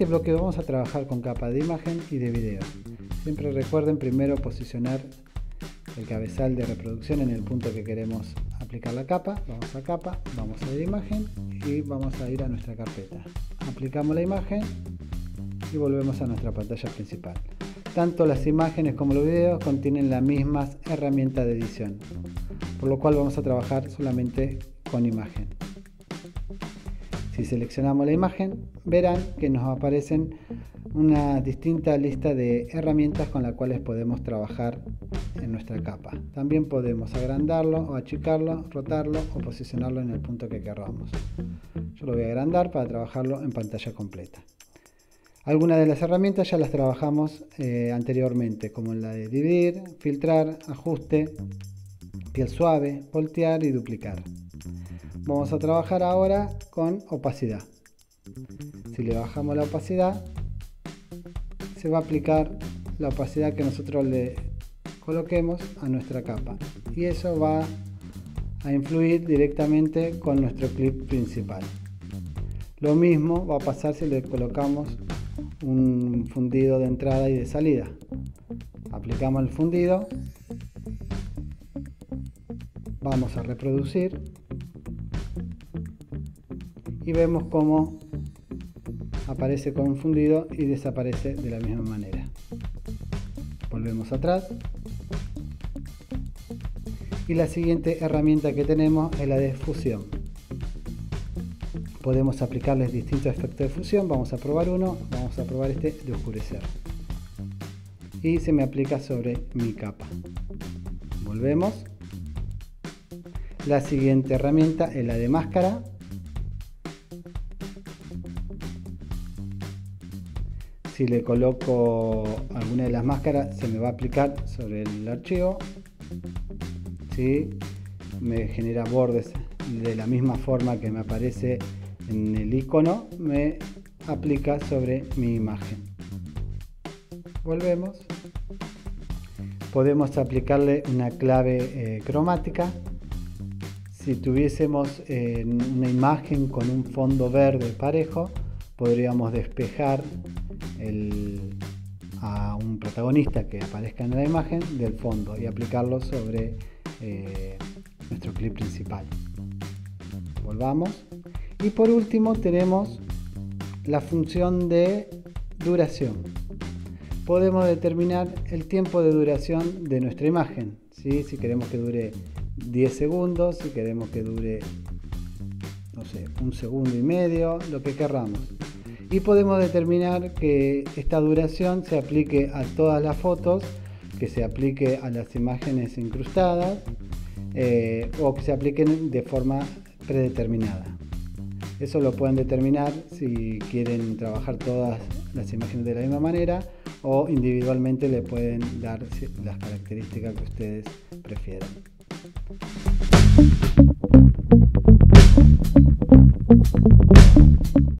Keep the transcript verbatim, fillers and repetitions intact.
bloque vamos a trabajar con capa de imagen y de video. Siempre recuerden primero posicionar el cabezal de reproducción en el punto que queremos aplicar la capa. Vamos a capa, vamos a ir a imagen y vamos a ir a nuestra carpeta. Aplicamos la imagen y volvemos a nuestra pantalla principal. Tanto las imágenes como los videos contienen las mismas herramientas de edición, por lo cual vamos a trabajar solamente con imagen. Si seleccionamos la imagen, verán que nos aparecen una distinta lista de herramientas con las cuales podemos trabajar en nuestra capa. También podemos agrandarlo o achicarlo, rotarlo o posicionarlo en el punto que queramos. Yo lo voy a agrandar para trabajarlo en pantalla completa. Algunas de las herramientas ya las trabajamos eh, anteriormente, como la de dividir, filtrar, ajuste, piel suave, voltear y duplicar. Vamos a trabajar ahora con opacidad. Si le bajamos la opacidad, se va a aplicar la opacidad que nosotros le coloquemos a nuestra capa. Y eso va a influir directamente con nuestro clip principal. Lo mismo va a pasar si le colocamos un fundido de entrada y de salida. Aplicamos el fundido, vamos a reproducir y vemos cómo aparece con fundido y desaparece de la misma manera. Volvemos atrás y la siguiente herramienta que tenemos es la de fusión. Podemos aplicarles distintos efectos de fusión. Vamos a probar uno, vamos a probar este de oscurecer y se me aplica sobre mi capa. Volvemos. La siguiente herramienta es la de máscara. Si le coloco alguna de las máscaras, se me va a aplicar sobre el archivo. ¿Sí? Me genera bordes de la misma forma que me aparece en el icono, me aplica sobre mi imagen. Volvemos. Podemos aplicarle una clave eh, cromática. Si tuviésemos eh, una imagen con un fondo verde parejo, podríamos despejar el, a un protagonista que aparezca en la imagen del fondo y aplicarlo sobre eh, nuestro clip principal. Volvamos. Y por último tenemos la función de duración. Podemos determinar el tiempo de duración de nuestra imagen, ¿sí? Si queremos que dure diez segundos, si queremos que dure, no sé, un segundo y medio, lo que querramos. Y podemos determinar que esta duración se aplique a todas las fotos, que se aplique a las imágenes incrustadas eh, o que se apliquen de forma predeterminada. Eso lo pueden determinar si quieren trabajar todas las imágenes de la misma manera o individualmente le pueden dar las características que ustedes prefieran.